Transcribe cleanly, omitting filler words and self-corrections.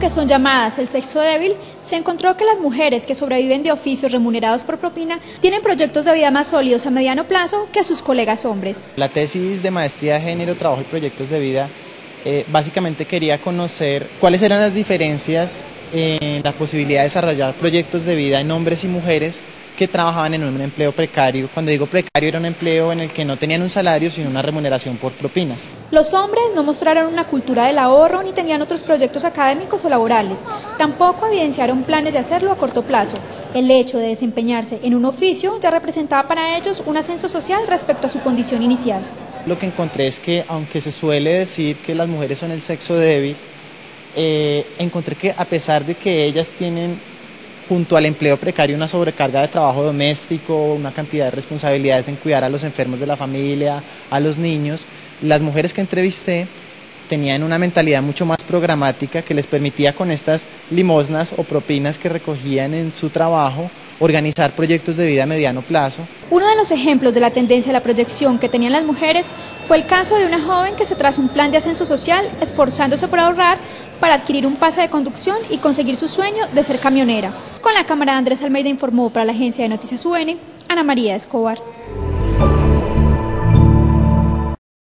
que son llamadas el sexo débil, se encontró que las mujeres que sobreviven de oficios remunerados por propina tienen proyectos de vida más sólidos a mediano plazo que sus colegas hombres. La tesis de maestría de género, trabajo y proyectos de vida básicamente quería conocer cuáles eran las diferencias en la posibilidad de desarrollar proyectos de vida en hombres y mujeres que trabajaban en un empleo precario. Cuando digo precario, era un empleo en el que no tenían un salario, sino una remuneración por propinas. Los hombres no mostraron una cultura del ahorro ni tenían otros proyectos académicos o laborales. Tampoco evidenciaron planes de hacerlo a corto plazo. El hecho de desempeñarse en un oficio ya representaba para ellos un ascenso social respecto a su condición inicial. Lo que encontré es que, aunque se suele decir que las mujeres son el sexo débil, encontré que a pesar de que ellas tienen junto al empleo precario una sobrecarga de trabajo doméstico, una cantidad de responsabilidades en cuidar a los enfermos de la familia, a los niños, las mujeres que entrevisté tenían una mentalidad mucho más programática que les permitía con estas limosnas o propinas que recogían en su trabajo organizar proyectos de vida a mediano plazo. Uno de los ejemplos de la tendencia a la proyección que tenían las mujeres fue el caso de una joven que se trazó un plan de ascenso social esforzándose por ahorrar para adquirir un pase de conducción y conseguir su sueño de ser camionera. Con la cámara, Andrés Almeida informó para la agencia de Noticias UN, Ana María Escobar.